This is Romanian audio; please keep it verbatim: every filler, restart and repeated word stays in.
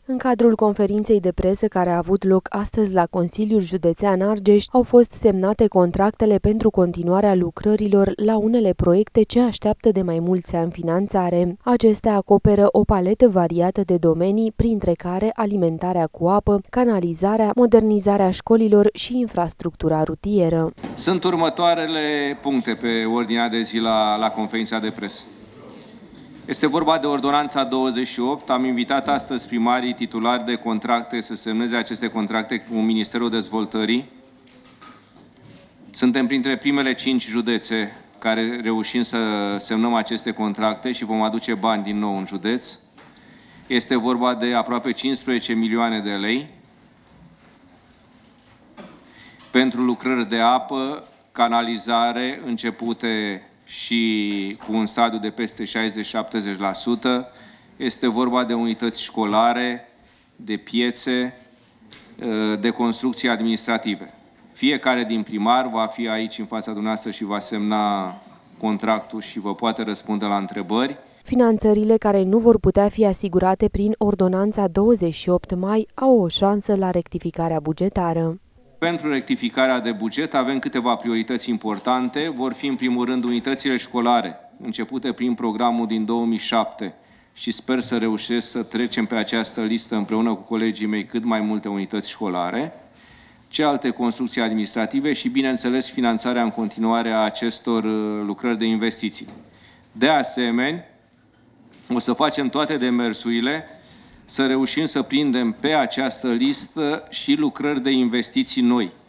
În cadrul conferinței de presă care a avut loc astăzi la Consiliul Județean Argeș, au fost semnate contractele pentru continuarea lucrărilor la unele proiecte ce așteaptă de mai mulți ani finanțare. Acestea acoperă o paletă variată de domenii, printre care alimentarea cu apă, canalizarea, modernizarea școlilor și infrastructura rutieră. Sunt următoarele puncte pe ordinea de zi la, la conferința de presă. Este vorba de ordonanța douăzeci și opt. Am invitat astăzi primarii titulari de contracte să semneze aceste contracte cu Ministerul Dezvoltării. Suntem printre primele cinci județe care reușim să semnăm aceste contracte și vom aduce bani din nou în județ. Este vorba de aproape cincisprezece milioane de lei pentru lucrări de apă, canalizare, începute și cu un stadiu de peste șaizeci la șaptezeci la sută. Este vorba de unități școlare, de piețe, de construcții administrative. Fiecare din primar va fi aici în fața dumneavoastră și va semna contractul și vă poate răspunde la întrebări. Finanțările care nu vor putea fi asigurate prin ordonanța douăzeci și opt mai au o șansă la rectificarea bugetară. Pentru rectificarea de buget avem câteva priorități importante. Vor fi în primul rând unitățile școlare, începute prin programul din două mii șapte și sper să reușesc să trecem pe această listă împreună cu colegii mei cât mai multe unități școlare, cealaltă construcții administrative și, bineînțeles, finanțarea în continuare a acestor lucrări de investiții. De asemenea, o să facem toate demersurile să reușim să prindem pe această listă și lucrări de investiții noi.